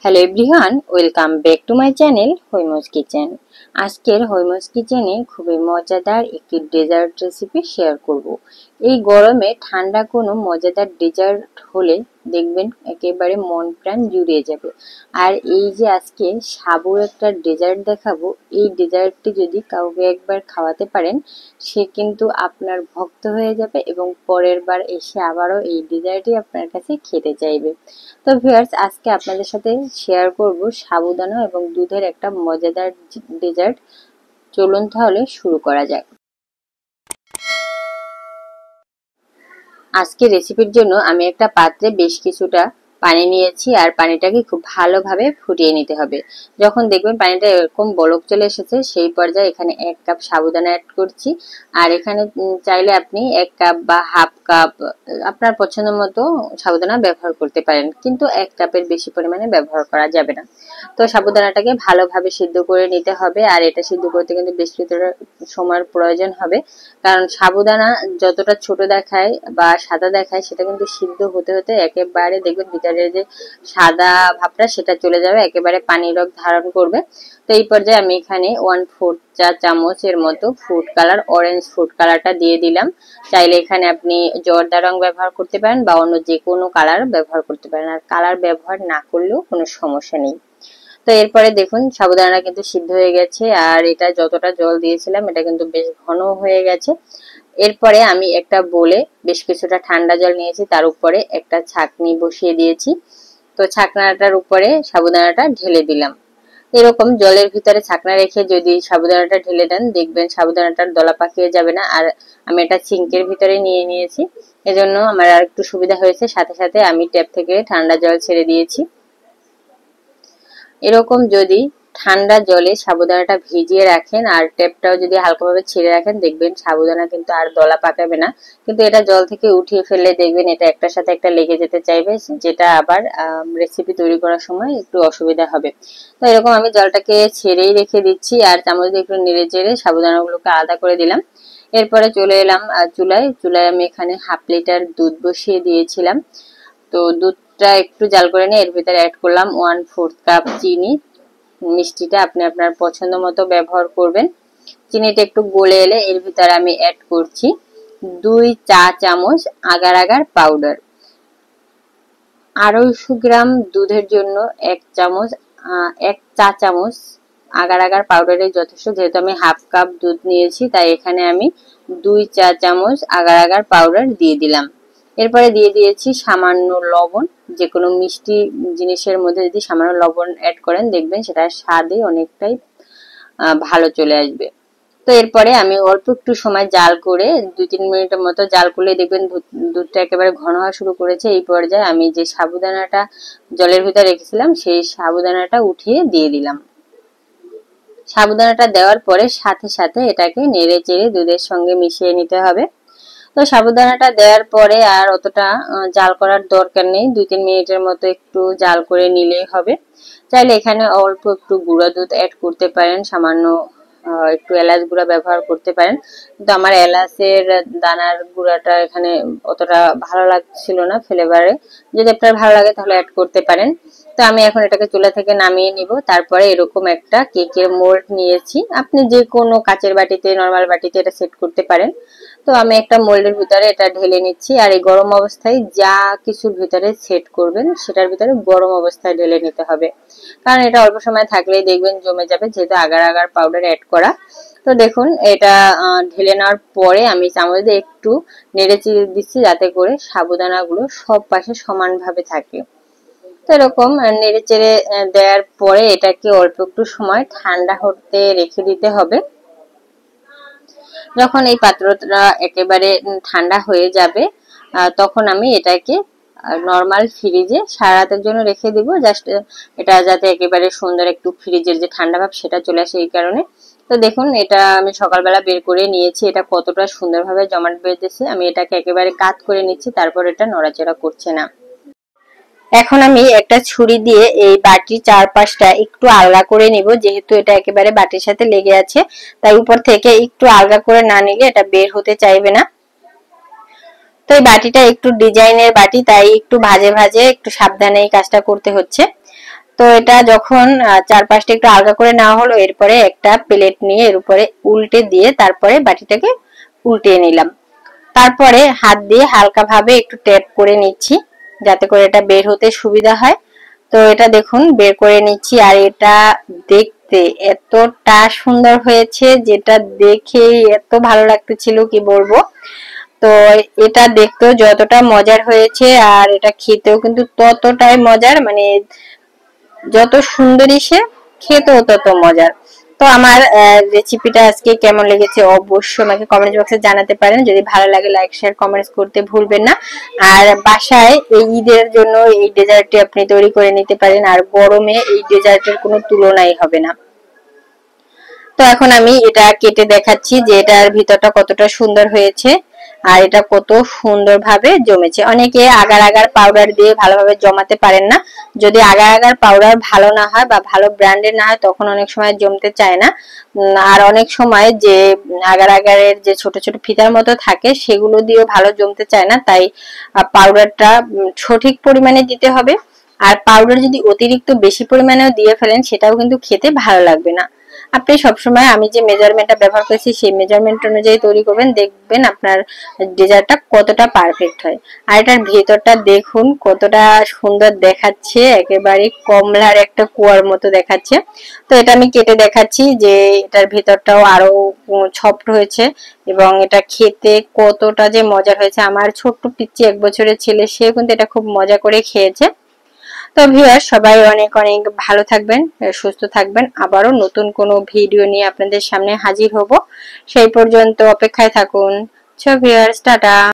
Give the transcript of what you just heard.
Hello everyone, welcome back to my channel Haimas kitchen. আজকের হৈমস কিচেনে খুবই মজাদার একটি ডেজার্ট রেসিপি শেয়ার করব। এই গরমে ঠান্ডা কোনো মজাদার ডেজার্ট হলে দেখবেন একেবারে মন প্রাণ জুড়িয়ে যাবে। আর এই যে আজকে সাবুর একটা ডেজার্ট দেখাবো, এই ডেজার্টটি যদি কাউকে একবার খাওয়াতে পারেন সে কিন্তু আপনার ভক্ত হয়ে যাবে এবং পরের বার এসে আবারও এই ডেজার্টই আপনার কাছে খেতে চাইবে। তো ভিউয়ার্স, আজকে আপনাদের সাথে শেয়ার করব সাবুদানা এবং দুধের একটা মজাদার ডেজার্ট। চলুন তাহলে শুরু করা যাক। আজকে রেসিপির জন্য আমি একটা পাত্রে বেশ কিছুটা পানি নিয়েছি আর পানিটাকে খুব ভালোভাবে ফুটিয়ে নিতে হবে। যখন দেখবেন পানিটা এরকম বলক চলে এসেছে সেই পর্যায়ে এখানে 1 কাপ সাবুদানা অ্যাড করছি। আর এখানে চাইলে আপনি 1 কাপ বা হাফ কাপ আপনার পছন্দ মতো সাবুদানা ব্যবহার করতে পারেন, কিন্তু 1 কাপের বেশি পরিমাণে ব্যবহার করা যাবে না। তো সাবুদানাটাকে ভালোভাবে সিদ্ধ করে নিতে হবে, আর এটা সিদ্ধ করতে কিন্তু বেশ কিছুটা সময়ের প্রয়োজন হবে, কারণ সাবুদানা যতটা ছোট দেখায় বা সাদা দেখায় সেটা কিন্তু সিদ্ধ হতে হতে একেবারে দেখবেন ভিতরে যে সাদা ভাবটা সেটা চলে যাবে, একেবারে পানি রং ধারণ করবে। তো এই পর্যায়ে আমি এখানে 1/4 চা চামচের মতো ফুড কালার, অরেঞ্জ ফুড কালারটা দিয়ে দিলাম। চাইলে এখানে আপনি জর্দা রং ব্যবহার করতে পারেন বা অন্য যে কোনো কালার ব্যবহার করতে পারেন, আর কালার ব্যবহার না করলেও কোনো সমস্যা নেই। তো এরপরে দেখুন সাবুদানা কিন্তু সিদ্ধ হয়ে গেছে, আর এটা যতটা জল দিয়েছিলাম এটা কিন্তু বেশ ঘন হয়ে গেছে। এরপরে আমি একটা বোলে বেশ কিছুটা ঠান্ডা জল নিয়েছি, তার উপরে একটা ছাঁকনি বসিয়ে দিয়েছি। তো ছাকনাটার উপরে সাবুদানাটা ঢেলে দিলাম। এরকম জলের ভিতরে ছাকনা রেখে যদি সাবুদানাটা ঢেলে দেন দেখবেন সাবুদানাটার দলা পাকিয়ে যাবে না। আর আমি এটা সিঙ্কের ভিতরে নিয়ে নিয়েছি, এজন্য আমার আর একটু সুবিধা হয়েছে। সাথে সাথে আমি ট্যাপ থেকে ঠান্ডা জল ছেড়ে দিয়েছি। এরকম যদি ঠান্ডা জলে সাবুদানাটা ভিজিয়ে রাখেন আর ট্যাপটাও যদি হালকাভাবে ছেড়ে রাখেন দেখবেন সাবুদানা কিন্তু আর দলা পাকাবে না। কিন্তু এটা জল থেকে উঠিয়ে ফেললে দেখবেন এটা একটার সাথে একটা লেগে যেতে চাইবে, যেটা আবার রেসিপি তৈরি করার সময় একটু অসুবিধা হবে। তো এরকম আমি জলটাকে ছেড়েই রেখে দিচ্ছি আর চামচ দিয়ে একটু নেড়ে চেড়ে সাবুদানাগুলোকে আলাদা করে দিলাম। এরপরে চলে এলাম চুলায় আমি এখানে 1/2 লিটার দুধ বসিয়ে দিয়েছিলাম। তো দুধটা একটু জাল করে নিয়ে এর ভিতরে অ্যাড করলাম 1/4 কাপ চিনি। মিষ্টিটা আপনি আপনার পছন্দ মতো ব্যবহার করবেন। চিনিটা একটু গলে এলে এর ভিতরে আমি অ্যাড করছি 2 চা চামচ আগার আগার পাউডার। 250 গ্রাম দুধের জন্য 1 চা চামচ আগার আগার পাউডারের যথেষ্ট। যেহেতু আমি 1/2 কাপ দুধ নিয়েছি তাই এখানে আমি 2 চা চামচ আগার আগার পাউডার দিয়ে দিলাম। এরপরে দিয়ে দিয়েছি সামান্য লবণ। যে কোনো মিষ্টি জিনিসের মধ্যে যদি সামান্য লবণ অ্যাড করেন দেখবেন সেটার স্বাদে অনেকটাই ভালো চলে আসবে। তো এরপরে আমি অল্প একটু সময় জাল করে 2-3 মিনিটের মতো জাল করলে দেখবেন দুধটা একেবারে ঘন হওয়া শুরু করেছে। এই পর্যায়ে আমি যে সাবুদানাটা জলের ভিতরে রেখেছিলাম সেই সাবুদানাটা উঠিয়ে দিয়ে দিলাম। সাবুদানাটা দেওয়ার পরে সাথে সাথে এটাকে নেড়ে চেড়ে দুধের সঙ্গে মিশিয়ে নিতে হবে। তো সাবুদানাটা দেওয়ার পরে আর অতটা জাল করার দরকার নেই, 2-3 মিনিটের মতো একটু জাল করে নিলেই হবে। চাইলে এখানে অল্প একটু গুঁড়া দুধ অ্যাড করতে পারেন, সামান্য একটু এলাচ গুঁড়া ব্যবহার করতে পারেন, কিন্তু আমার এলাচের দানার গুঁড়াটা এখানে অতটা ভালো লাগছিল না ফ্লেভারে। যদি আপনার ভালো লাগে তাহলে অ্যাড করতে পারেন। তো আমি এখন এটাকে চুলা থেকে নামিয়ে নিব। তারপরে এরকম একটা কেকের মোল্ড নিয়েছি, আপনি যে কোনো কাচের বাটিতে, নরমাল বাটিতে এটা সেট করতে পারেন। তো আমি একটা মোল্ডের ভিতরে এটা ঢেলে নিচ্ছি, আর এই গরম অবস্থায় যা কিছুর ভিতরে সেট করবেন সেটার ভিতরে গরম অবস্থায় ঢেলে নিতে হবে, কারণ এটা অল্প সময় থাকলেই দেখবেন জমে যাবে, যেহেতু আগার আগার পাউডার অ্যাড করা। তো দেখুন এটা ঢেলে নেওয়ার পরে আমি চামচ দিয়ে একটু নেড়ে চেড়ে দিচ্ছি যাতে করে সাবুদানাগুলো সব পাশে সমানভাবে থাকে। তো এরকম নেড়ে চেড়ে দেওয়ার পরে এটাকে অল্প একটু সময় ঠান্ডা হতে রেখে দিতে হবে। যখন এই পাত্রটা একেবারে ঠান্ডা হয়ে যাবে তখন আমি এটাকে নরমাল ফ্রিজে সারা রাতের জন্য রেখে দিব, জাস্ট এটা যাতে একেবারে সুন্দর একটু ফ্রিজের যে ঠান্ডা ভাব সেটা চলে আসে এই কারণে। তো দেখুন এটা আমি সকালবেলা বের করে নিয়েছি, এটা কতটা সুন্দরভাবে জমাট বেঁধেছে। আমি এটাকে একেবারে কাট করে নিচ্ছি, তারপর এটা নড়াচড়া করছে না। এখন আমি একটা ছুরি দিয়ে এই বাটির চারপাশটা একটু আলগা করে নিব, যেহেতু এটা একেবারে বাটির সাথে লেগে আছে তাই উপর থেকে একটু আলগা করে না নিলে এটা বের হতে চাইবে না। তো এই বাটিটা একটু ডিজাইনের বাটি তাই একটু ভাজে ভাজে একটু সাবধানে এই কাজটা করতে হচ্ছে। তো এটা যখন 4-5টা একটু আলগা করে নেওয়া হলো, এরপরে একটা প্লেট নিয়ে এর উপরে উল্টে দিয়ে তারপরে বাটিটাকে উল্টিয়ে নিলাম। তারপরে হাত দিয়ে হালকা ভাবে একটু ট্যাপ করে নিচ্ছি যাতে করে এটা বের হতে সুবিধা হয়। তো এটা দেখুন বের করে নিচ্ছি, আর এটা দেখতে এতটা সুন্দর হয়েছে যেটা দেখেই এত ভালো লাগতেছিল কি বলবো। তো এটা দেখতেও যতটা মজার হয়েছে আর এটা খেতেও কিন্তু ততটাই মজার, মানে যত সুন্দরী সে খেতেও তত মজার। তো আমার রেসিপিটা আজকে কেমন লেগেছে অবশ্যই আমাকে কমেন্ট বক্সে জানাতে পারেন। যদি ভালো লাগে লাইক শেয়ার কমেন্টস করতে ভুলবেন না। আর বাসায় এই ঈদের জন্য এই ডেজার্টটি আপনি তৈরি করে নিতে পারেন, আর গরমে এই ডেজার্টের কোনো তুলনাই হবে না। তো এখন আমি এটা কেটে দেখাচ্ছি যে এটার ভিতরটা কতটা সুন্দর হয়েছে আর এটা কত সুন্দরভাবে জমেছে। অনেকে আগার আগার পাউডার দিয়ে ভালোভাবে জমাতে পারেন না। যদি আগার আগার পাউডার ভালো না হয় বা ভালো ব্র্যান্ডের না হয় তখন অনেক সময় জমতে চায় না। আর অনেক সময় যে আগার আগারের যে ছোট ছোট ফিতার মতো থাকে সেগুলো দিয়েও ভালো জমতে চায় না, তাই পাউডারটা সঠিক পরিমাণে দিতে হবে। আর পাউডার যদি অতিরিক্ত বেশি পরিমাণেও দিয়ে ফেলেন সেটাও কিন্তু খেতে ভালো লাগবে না। আপনি সবসময় আমি যে মেজারমেন্টটা ব্যবহার করেছি সেই মেজারমেন্ট অনুযায়ী তৈরি করবেন, দেখবেন আপনার ডেজার্টটা কতটা পারফেক্ট হয়। আর এটার ভেতরটা দেখুন কতটা সুন্দর দেখাচ্ছে, একেবারে কমলার একটা কুয়ার মতো দেখাচ্ছে। তো এটা আমি কেটে দেখাচ্ছি যে এটার ভেতরটাও আরো সফট হয়েছে এবং এটা খেতে কতটা যে মজা হয়েছে। আমার ছোট্ট পিচ্চি 1 বছরের ছেলে সে কিন্তু এটা খুব মজা করে খেয়েছে। তো ভিউয়ার্স সবাই অনেক অনেক ভালো থাকবেন, সুস্থ থাকবেন। আবারও নতুন কোনো ভিডিও নিয়ে আপনাদের সামনে হাজির হব, সেই পর্যন্ত অপেক্ষায় থাকুন। So viewers tata.